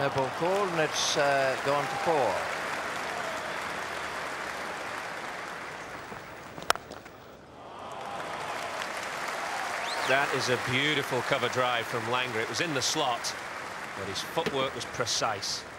No ball called, and it's gone to 4. That is a beautiful cover drive from Langer. It was in the slot, but his footwork was precise.